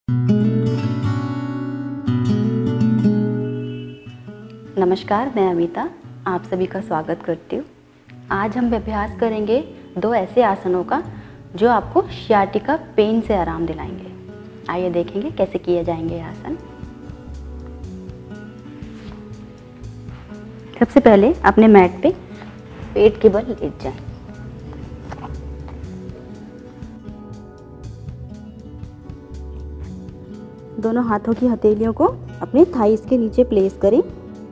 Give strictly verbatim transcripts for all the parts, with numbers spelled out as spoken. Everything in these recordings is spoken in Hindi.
नमस्कार, मैं अमिता आप सभी का स्वागत करती हूँ। आज हम अभ्यास करेंगे दो ऐसे आसनों का जो आपको सियाटिका पेन से आराम दिलाएंगे। आइए देखेंगे कैसे किए जाएंगे ये आसन। सबसे पहले अपने मैट पे पेट के बल लेट जाएं। दोनों हाथों की हथेलियों को अपने थाइस के नीचे प्लेस करें।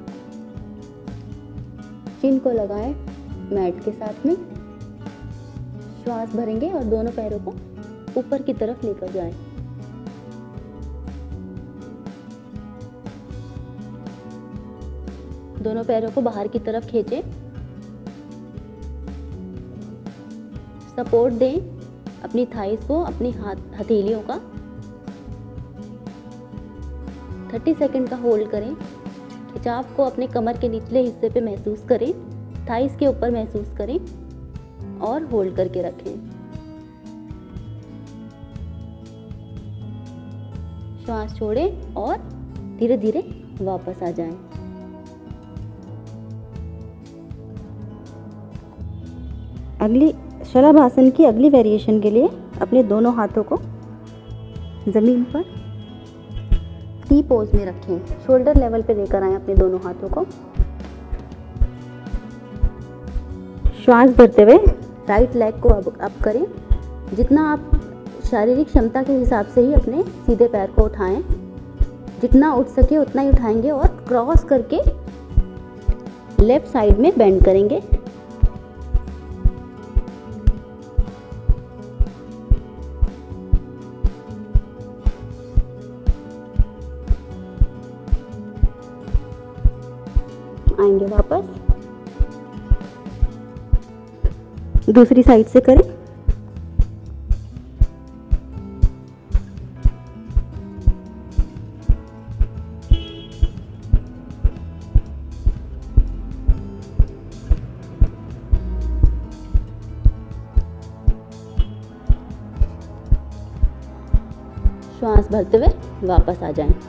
चिन को लगाएं मैट के साथ में। श्वास भरेंगे और दोनों पैरों को ऊपर की तरफ लेकर जाएं। दोनों पैरों को बाहर की तरफ खींचें। सपोर्ट दें अपनी थाइस को, अपनी हाथ हथेलियों का। तीस सेकंड का होल्ड करें। खिंचाव को अपने कमर के निचले हिस्से पे महसूस करें, थाइस के ऊपर महसूस करें और होल्ड करके रखें। श्वास छोड़ें और धीरे धीरे वापस आ जाएं। अगली शलभासन की अगली वेरिएशन के लिए अपने दोनों हाथों को जमीन पर टी पोज में रखें। शोल्डर लेवल पे लेकर आएं अपने दोनों हाथों को। श्वास भरते हुए राइट लेग को अब अप करें। जितना आप शारीरिक क्षमता के हिसाब से ही अपने सीधे पैर को उठाएं। जितना उठ सके उतना ही उठाएंगे और क्रॉस करके लेफ्ट साइड में बेंड करेंगे। आएंगे वापस। दूसरी साइड से करें। श्वास भरते हुए वापस आ जाएं।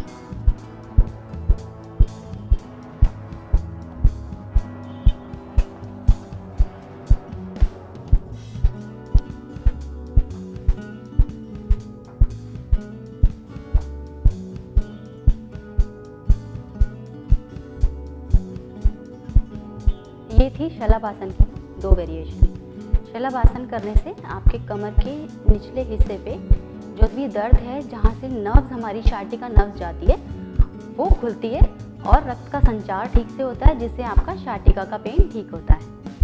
ये थी शलभासन की दो वेरिएशन। शलभासन करने से आपके कमर के निचले हिस्से पे जो भी दर्द है, जहाँ से नर्व्स हमारी सियाटिका नर्व्स जाती है, वो खुलती है और रक्त का संचार ठीक से होता है, जिससे आपका सियाटिका का पेन ठीक होता है।